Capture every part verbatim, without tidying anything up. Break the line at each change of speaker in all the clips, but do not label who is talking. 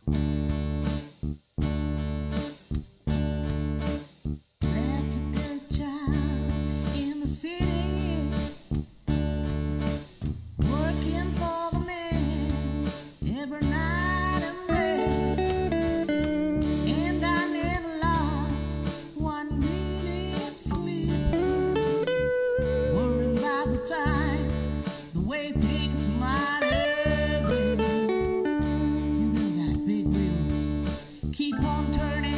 Left a good job in the city, working for the man every night and day, and I never lost one minute of sleep, worrying about the time, the way things might have been. You know that big wheels keep on turning,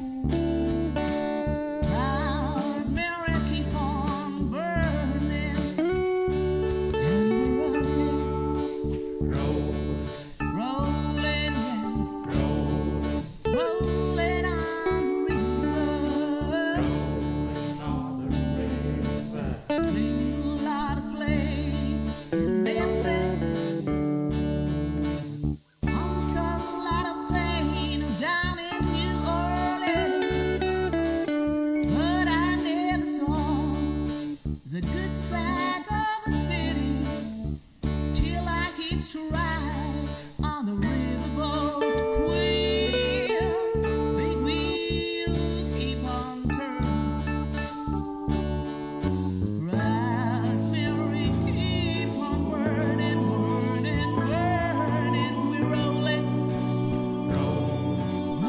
proud Mary keep on burning, and we're rolling, rolling, yeah, rolling on the river, cleaned a lot of plates in Memphis. I'm talking a lot of Taino down in New Orleans, but I never saw the good side of the city till I hitched a ride on the riverboat Queen. Big wheel keep on turning, right Mary keep on burning, burning, burning. We're rolling, rolling,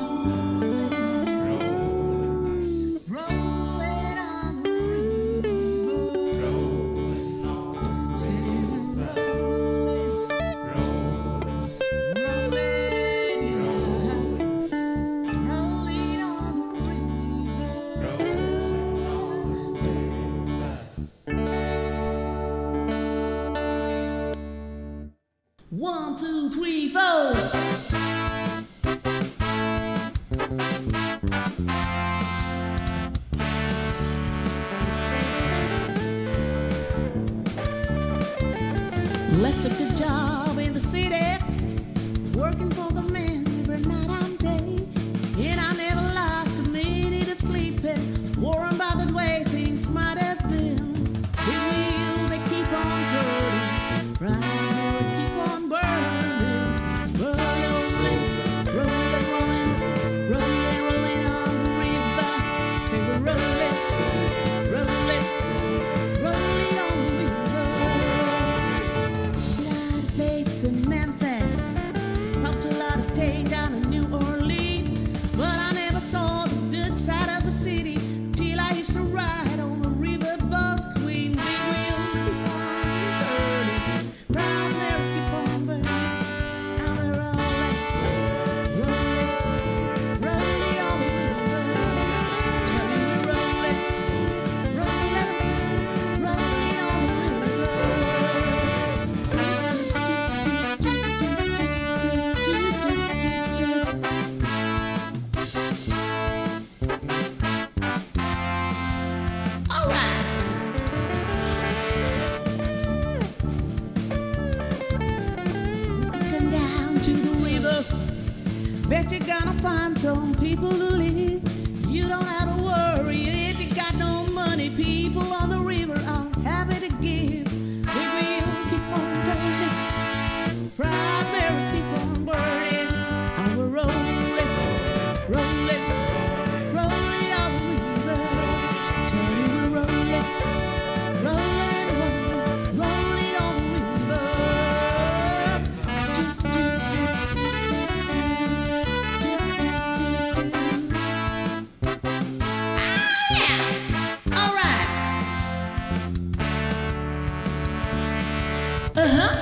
rolling on the river. Say we're rolling, rolling, yeah, rolling on the river. One, two, three, four. Left a good job in the city, working for the man every night and day, and I never lost a minute of sleeping, worrying about the way things might have been. Big wheel, they keep on turning, right now we keep on burning, rolling, rolling, rolling, rolling, rolling on the river. Say we're rolling, rolling, rolling on the river. Lot of plates in Memphis, popped a lot of Tay down in New Orleans, but I never saw the good side of the city till I used to ride on the riverboat Queen. Big wheel keep on turning, proud Mary keep on burning, and we're rolling, rolling, rolling on the river. Tell me we're rolling, rolling, rolling on the river. All right. Looking down to the river, bet you're gonna find some people to live. You don't have to worry if you got no money. People on the river are happy to give. Big wheel keep on turning, proud Mary keep on burning, and we're rolling, rolling, rolling on the river. Tell me we're rolling, rolling, rolling, rolling on the river. Do, do, do, do, do, do, do, do. Ah, yeah. All right. Uh-huh.